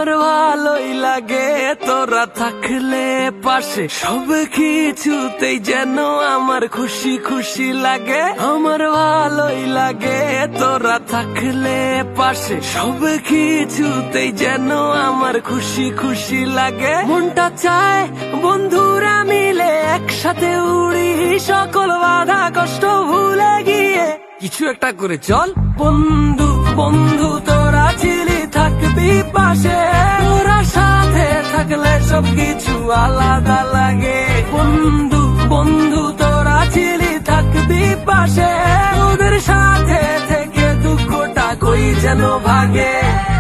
আমার ভালোই লাগে তোরা থাকলে পাশে, সব কিছুতেই যেন আমার খুশি খুশি লাগে। আমার ভালোই লাগে তোরা থাকলে পাশে, সব কিছুতেই যেন আমার খুশি খুশি লাগে। মনটা চায় বন্ধুরা মিলে একসাথে উড়ি, সকল বাধা কষ্ট ভুলে গিয়ে কিছু একটা করে চল। বন্ধু বন্ধু তোরা ছিলি থাকবি পাশে, তোরা সাথে থাকলে সবকিছু আলাদা লাগে। বন্ধু বন্ধু তোরা ছিলি থাকবি পাশে, তোদের সাথে থেকে দুঃখটা কই যেন ভাগে।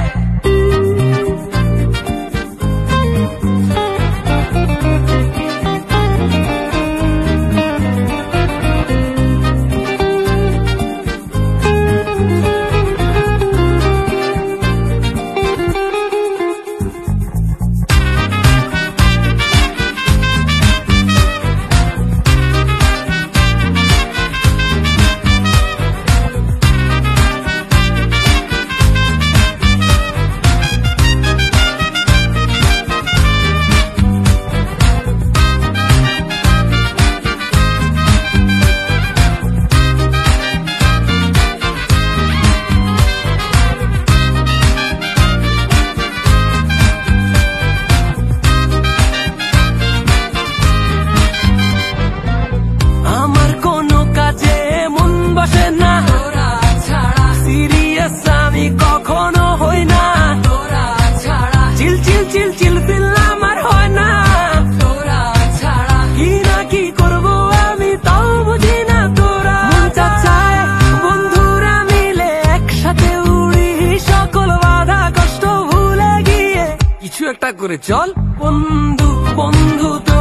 কখনো হই না তোরা ছাড়া, চিল চিল চিল চিল ফিল আমার হয় না তোরা ছাড়া। কি না কি করবো আমি তাও বুঝি না তোরা। মনটা চায় বন্ধুরা মিলে একসাথে উড়ি, সকল বাধা কষ্ট ভুলে গিয়ে কিছু একটা করে চল। বন্ধু বন্ধু